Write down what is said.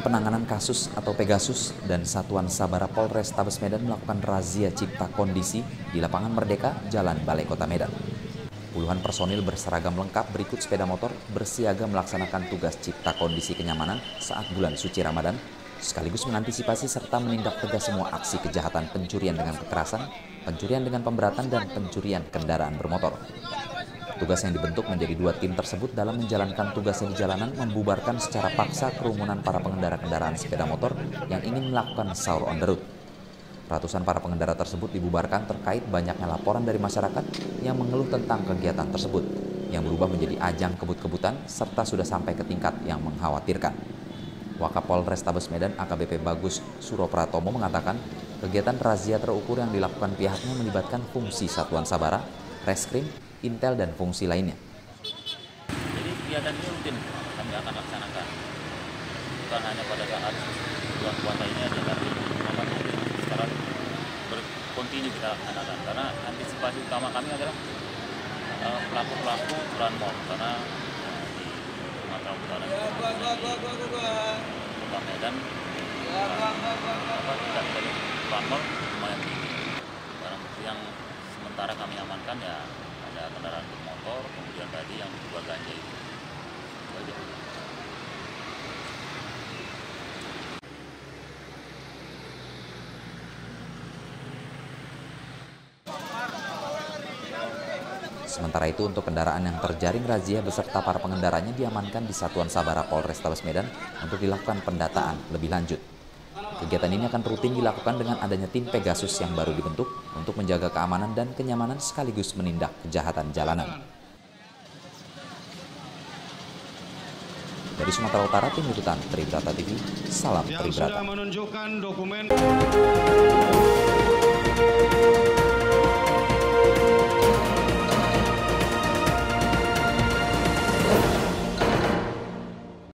Penanganan Kasus atau Pegasus dan Satuan Sabara Polrestabes Medan melakukan razia cipta kondisi di lapangan Merdeka, Jalan Balai Kota Medan. Puluhan personil berseragam lengkap berikut sepeda motor bersiaga melaksanakan tugas cipta kondisi kenyamanan saat bulan suci Ramadan, sekaligus mengantisipasi serta menindak tegas semua aksi kejahatan pencurian dengan kekerasan, pencurian dengan pemberatan, dan pencurian kendaraan bermotor. Tugas yang dibentuk menjadi 2 tim tersebut dalam menjalankan tugasnya di jalanan membubarkan secara paksa kerumunan para pengendara kendaraan sepeda motor yang ingin melakukan sahur on the road. Ratusan para pengendara tersebut dibubarkan terkait banyaknya laporan dari masyarakat yang mengeluh tentang kegiatan tersebut, yang berubah menjadi ajang kebut-kebutan serta sudah sampai ke tingkat yang mengkhawatirkan. Wakapol Restabes Medan AKBP Bagus Suropratomo mengatakan, kegiatan razia terukur yang dilakukan pihaknya melibatkan fungsi Satuan Sabara, Reskrim, Intel, dan fungsi lainnya. Jadi kegiatan ini rutin kami akan laksanakan. Bukan hanya pada saat bulan puasa ini aja, tapi memang sekarang berkontinu kita laksanakan. Karena antisipasi utama kami adalah pelaku-pelaku curanmor. Karena di Sumatera Utara Kota Medan tingkat dari curanmor lumayan tinggi. Barang bukti yang sementara kami amankan ya ada kendaraan bermotor, kemudian tadi yang diduga ganja itu. Sementara itu, untuk kendaraan yang terjaring razia beserta para pengendaranya diamankan di Satuan Sabara Polrestabes Medan untuk dilakukan pendataan lebih lanjut. Kegiatan ini akan rutin dilakukan dengan adanya tim Pegasus yang baru dibentuk untuk menjaga keamanan dan kenyamanan sekaligus menindak kejahatan jalanan. Dari Sumatera Utara, Tim Liputan Tribrata TV, salam Tribrata.